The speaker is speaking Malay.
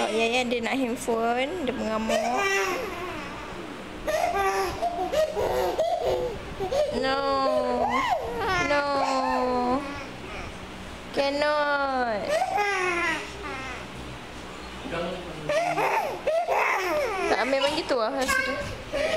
tengok Yaya dia nak handphone. Dia mengamuk. No. No. Cannot. Tak, memang gitu lah rasa dia.